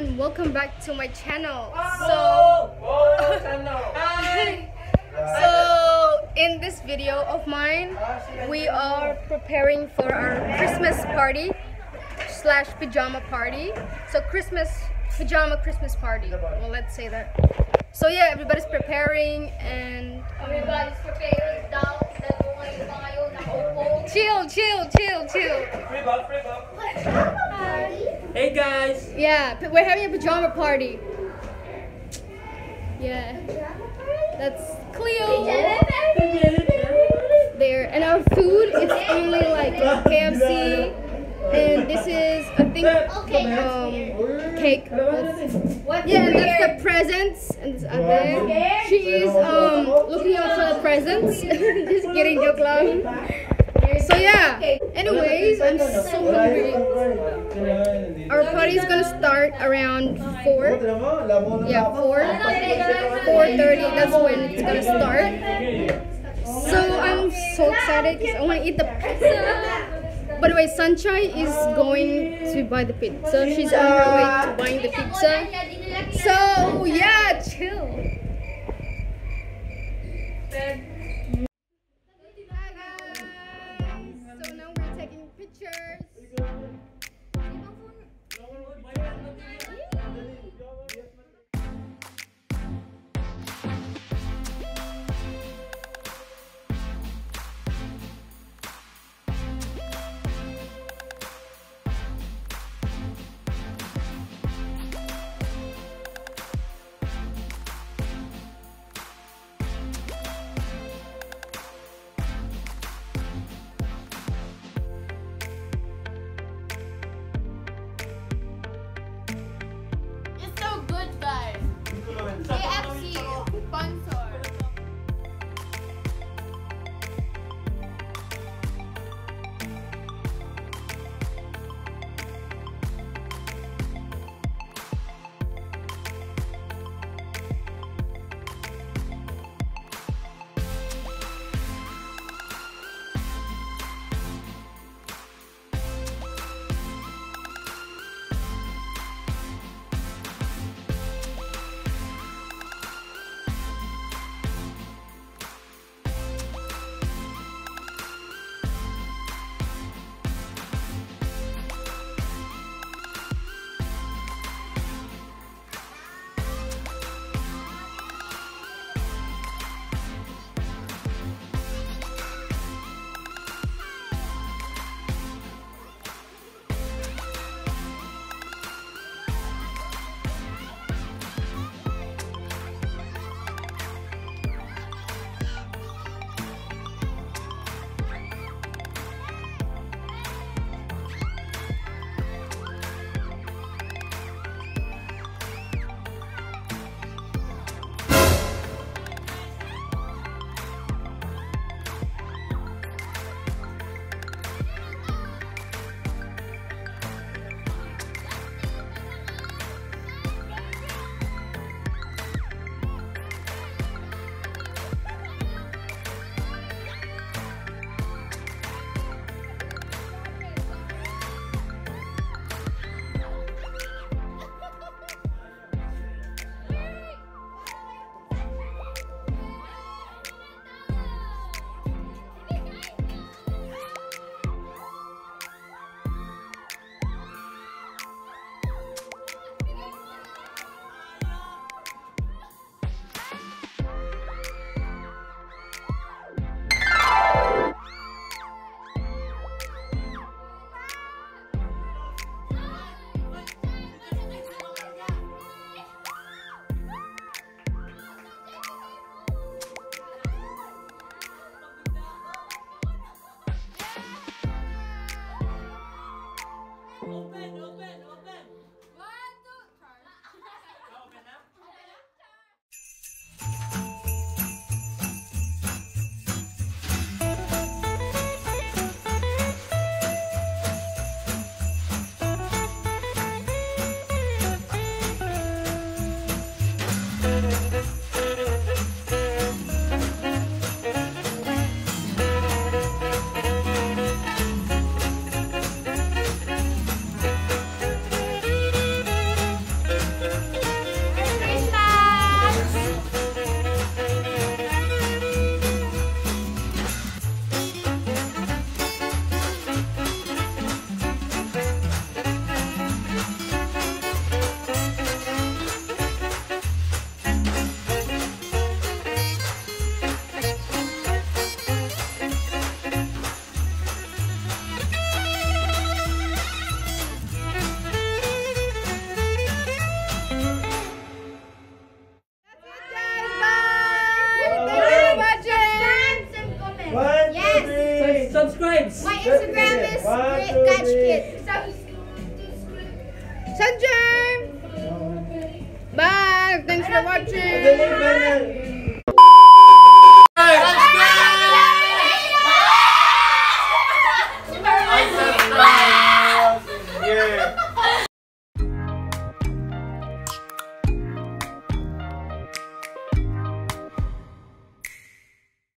and welcome back to my channel. So in this video of mine, we are preparing for our Christmas party slash pajama party. So pajama Christmas party. Well, let's say that. So yeah, everybody's preparing and chill. Hey guys! Yeah, we're having a pajama party. Yeah, that's Cleo there. And our food, it's only like KFC. And this is, I think, cake. Yeah, and that's the presents. And she is looking out for the presents. Just kidding, joke lang. So yeah, anyways, I'm so hungry. Our party is gonna start around 4. Yeah, 4:30. That's when it's gonna start. So I'm so excited because I want to eat the pizza. By the way, Sunshine is going to buy the pizza. She's on her way to buying the pizza. So yeah, chill. So now we're taking pictures. Yes. Subscribe. My Instagram is Catch Kid. Sunshine. Bye. Thanks for watching.